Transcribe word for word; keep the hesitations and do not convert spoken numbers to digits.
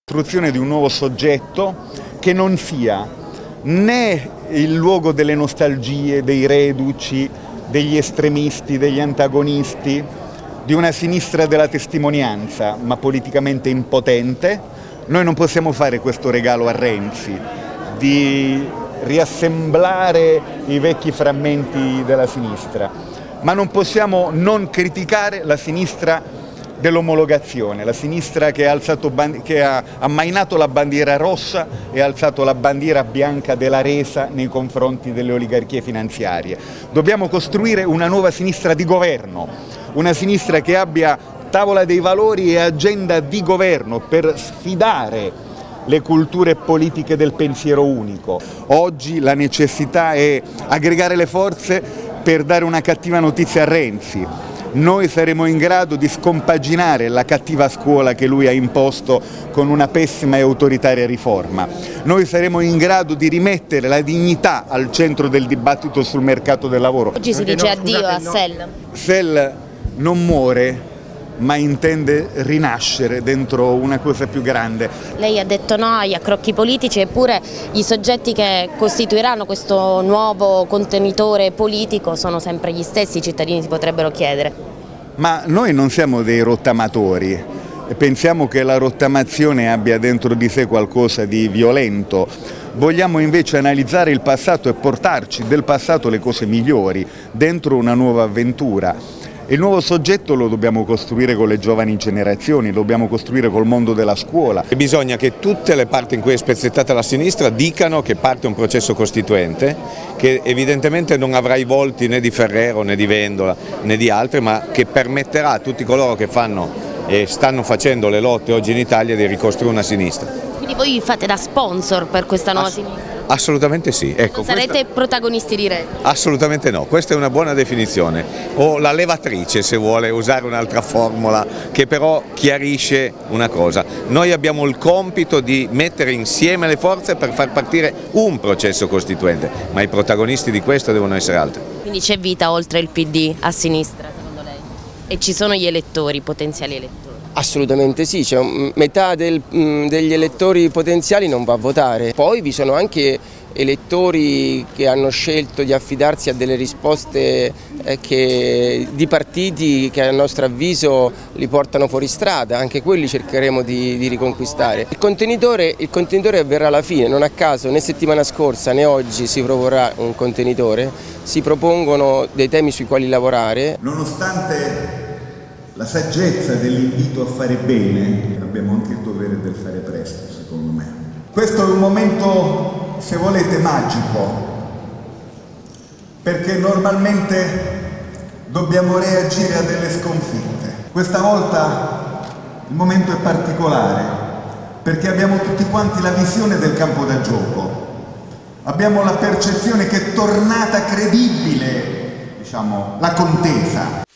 costruzione di un nuovo soggetto che non sia né il luogo delle nostalgie, dei reduci, degli estremisti, degli antagonisti, di una sinistra della testimonianza, ma politicamente impotente. Noi non possiamo fare questo regalo a Renzi, di riassemblare i vecchi frammenti della sinistra, ma non possiamo non criticare la sinistra dell'omologazione, la sinistra che ha, alzato, che ha ammainato la bandiera rossa e ha alzato la bandiera bianca della resa nei confronti delle oligarchie finanziarie. Dobbiamo costruire una nuova sinistra di governo, una sinistra che abbia tavola dei valori e agenda di governo per sfidare le culture politiche del pensiero unico. Oggi la necessità è aggregare le forze per dare una cattiva notizia a Renzi. Noi saremo in grado di scompaginare la cattiva scuola che lui ha imposto con una pessima e autoritaria riforma. Noi saremo in grado di rimettere la dignità al centro del dibattito sul mercato del lavoro. Oggi si dice addio a Sell. Sell non muore, ma intende rinascere dentro una cosa più grande. Lei ha detto no agli accrocchi politici, eppure i soggetti che costituiranno questo nuovo contenitore politico sono sempre gli stessi, i cittadini si potrebbero chiedere. Ma noi non siamo dei rottamatori e pensiamo che la rottamazione abbia dentro di sé qualcosa di violento. Vogliamo invece analizzare il passato e portarci del passato le cose migliori dentro una nuova avventura. Il nuovo soggetto lo dobbiamo costruire con le giovani generazioni, lo dobbiamo costruire col mondo della scuola. E bisogna che tutte le parti in cui è spezzettata la sinistra dicano che parte un processo costituente, che evidentemente non avrà i volti né di Ferrero né di Vendola né di altri, ma che permetterà a tutti coloro che fanno e stanno facendo le lotte oggi in Italia di ricostruire una sinistra. Quindi voi fate da sponsor per questa nuova Ass sinistra? Assolutamente sì. Ecco, non sarete questa... protagonisti diretti? Assolutamente no, questa è una buona definizione, o la levatrice se vuole usare un'altra formula che però chiarisce una cosa. Noi abbiamo il compito di mettere insieme le forze per far partire un processo costituente, ma i protagonisti di questo devono essere altri. Quindi c'è vita oltre il P D a sinistra secondo lei? E ci sono gli elettori, potenziali elettori? Assolutamente sì, cioè, metà del, mh, degli elettori potenziali non va a votare, poi vi sono anche elettori che hanno scelto di affidarsi a delle risposte eh, che, di partiti che a nostro avviso li portano fuori strada, anche quelli cercheremo di, di riconquistare. Il contenitore, il contenitore avverrà alla fine, non a caso né settimana scorsa né oggi si proporrà un contenitore, si propongono dei temi sui quali lavorare. Nonostante la saggezza dell'invito a fare bene, abbiamo anche il dovere del fare presto, secondo me. Questo è un momento, se volete, magico, perché normalmente dobbiamo reagire a delle sconfitte. Questa volta il momento è particolare, perché abbiamo tutti quanti la visione del campo da gioco. Abbiamo la percezione che è tornata credibile, diciamo, la contesa.